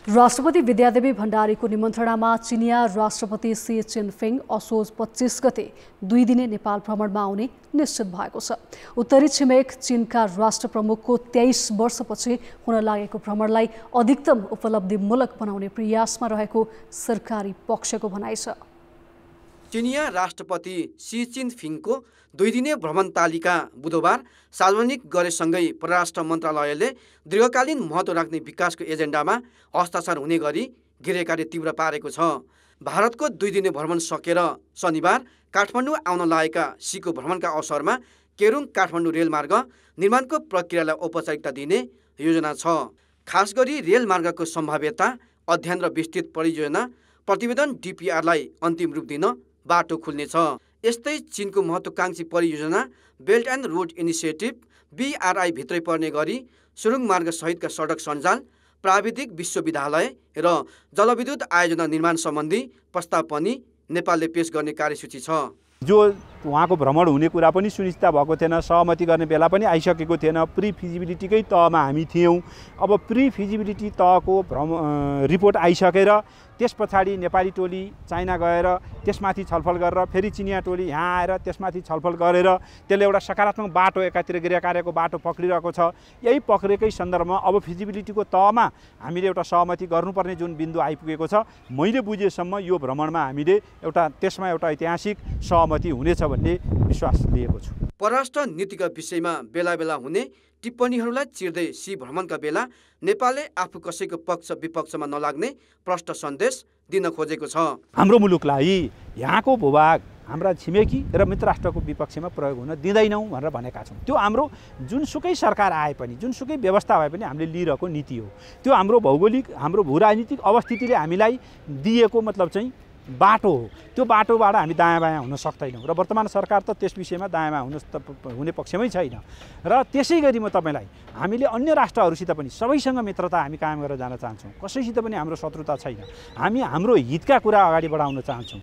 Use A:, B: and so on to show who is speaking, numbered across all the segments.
A: राष्ट्रपति विद्यादेवी भण्डारीको निमन्त्रणामा चिनिया राष्ट्रपति सी चिनफिङ असोज 25 गते 2 दिने नेपाल भ्रमणमा आउने निश्चित भएको छ। उत्तरी छिमेक चीनका राष्ट्र प्रमुखको 23 वर्षपछि हुन लागेको भ्रमणलाई अधिकतम उपलब्धिमूलक बनाउने प्रयासमा रहेको सरकारी पक्षको भनाइ छ।
B: चिनिया राष्ट्रपति सी चिनफिङको 2 दिने भ्रमण तालिका बुधबार सार्वजनिक गरेसँगै परराष्ट्र मन्त्रालयले दीर्घकालीन महत्त्व राख्ने विकासको एजेन्डामा हस्ताक्षर हुने गरी गृहकार्य तीव्र पारेको छ। भारतको 2 दिने भ्रमण सकेर शनिबार काठमाडौँ आउन लागेका सीको भ्रमणका अवसरमा केरुङ काठमाडौँ रेलमार्ग निर्माणको प्रक्रियालाई औपचारिकता दिने योजना छ। खास गरी रेलमार्गको सम्भाव्यता अध्ययन र विस्तृत परियोजना प्रतिवेदन DPRलाई अन्तिम रूप दिन बाटो खुल्नेछ। यस्तै चीनको महत्त्वकांक्षी परियोजना belt and road initiative BRI भित्रै पर्ने गरी सुरुङ मार्ग सहितका सडक सञ्जाल, प्राविधिक विश्वविद्यालय र जलविद्युत आयोजना निर्माण सम्बन्धी प्रस्ताव पनि नेपालले पेश गर्ने कार्यसूची छ।
C: जो उहाँको भ्रमण हुने कुरा पनि सुनिश्चित भएको थिएन, सहमति गर्ने बेला पनि आइसकेको थिएन, प्री फिजिबिलिटीकै तहमा हामी थियौँ। अब प्री फिजिबिलिटी तहको रिपोर्ट आइसकेर त्यस पछाडि नेपाली टोली चाइना गएर त्यसमाथि छलफल गरेर फेरि चिनिया टोली यहाँ आएर त्यसमाथि छलफल गरेर त्यसले एउटा सकारात्मक बाटो एकातिर गृहकार्यको बाटो पक्रिरहेको छ। यही पक्रेकै सन्दर्भमा अब फिजिबिलिटीको तहमा हामीले एउटा सहमति गर्नुपर्ने जुन बिन्दु आइपुगेको छ, मैले बुझेसम्म यो भ्रमणमा हामीले त्यसमा एउटा ऐतिहासिक सहमति हुनेछ भन्ने विश्वास लिएको छु।
B: परराष्ट्र नीतिका विषयमा बेला बेला हुने टिप्पणीहरूलाई चिर्दै सी भ्रमणका बेला नेपालले आफू कसैको पक्ष विपक्षमा नलाग्ने प्रष्ट सन्देश दिन खोजेको छ।
C: हाम्रो मुलुकलाई यहाँको भूभाग हाम्रा छिमेकी र मित्र राष्ट्रको विपक्षमा प्रयोग हुन दिँदैनौँ भनेर भनेका छौँ। त्यो हाम्रो जुनसुकै सरकार आए पनि जुनसुकै व्यवस्था भए पनि हामीले लिइरहेको नीति हो। त्यो हाम्रो भौगोलिक हाम्रो भूराजनीतिक अवस्थितिले हामीलाई दिएको मतलब चाहिँ बाटो हो। त्यो बाटोबाट हामी दायाँ बायाँ हुन सक्दैनौँ र वर्तमान सरकार त त्यस विषयमा दायाँ बायाँ हुने पक्षमै छैन। र त्यसै गरी म तपाईँलाई हामीले अन्य राष्ट्रहरूसित पनि सबैसँग मित्रता हामी कायम गरेर जान चाहन्छौँ। कसैसित पनि हाम्रो शत्रुता छैन। हामी हाम्रो हितका कुरा अगाडि बढाउन चाहन्छौँ।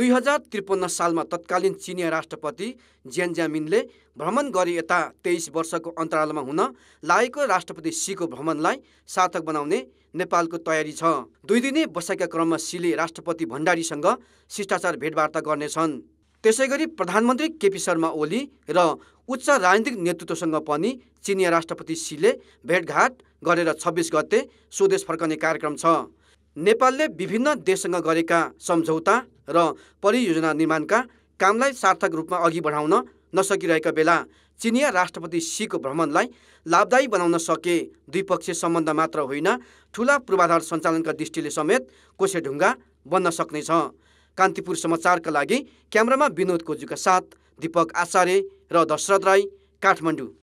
B: 2053 सालमा तत्कालीन चिनिया राष्ट्रपति जियान ज्यामिनले भ्रमण गरी यता 23 वर्षको अन्तरालमा हुन लागेको राष्ट्रपति सीको भ्रमणलाई सार्थक बनाउने नेपालको तयारी छ। 2 दिने बसाइका क्रममा सीले राष्ट्रपति भण्डारीसँग शिष्टाचार भेटवार्ता गर्नेछन्। त्यसै गरी प्रधानमन्त्री केपी शर्मा ओली र उच्च राजनीतिक नेतृत्वसँग पनि चिनिया राष्ट्रपति सीले भेटघाट गरेर 26 गते स्वदेश फर्कने कार्यक्रम छ। नेपालले विभिन्न देशसँग गरेका सम्झौता र परियोजना निर्माणका कामलाई सार्थक रूपमा अघि बढाउन नसकिरहेका बेला चिनिया राष्ट्रपति सीको भ्रमणलाई लाभदायी बनाउन सके द्विपक्षीय सम्बन्ध मात्र होइन, ठूला पूर्वाधार सञ्चालनका दृष्टिले समेत कोसेढुङ्गा बन्न सक्नेछ। कान्तिपुर समाचारका लागि क्यामेरामा विनोद कोजुका साथ दीपक आचार्य र दशरथ राई, काठमाडौँ।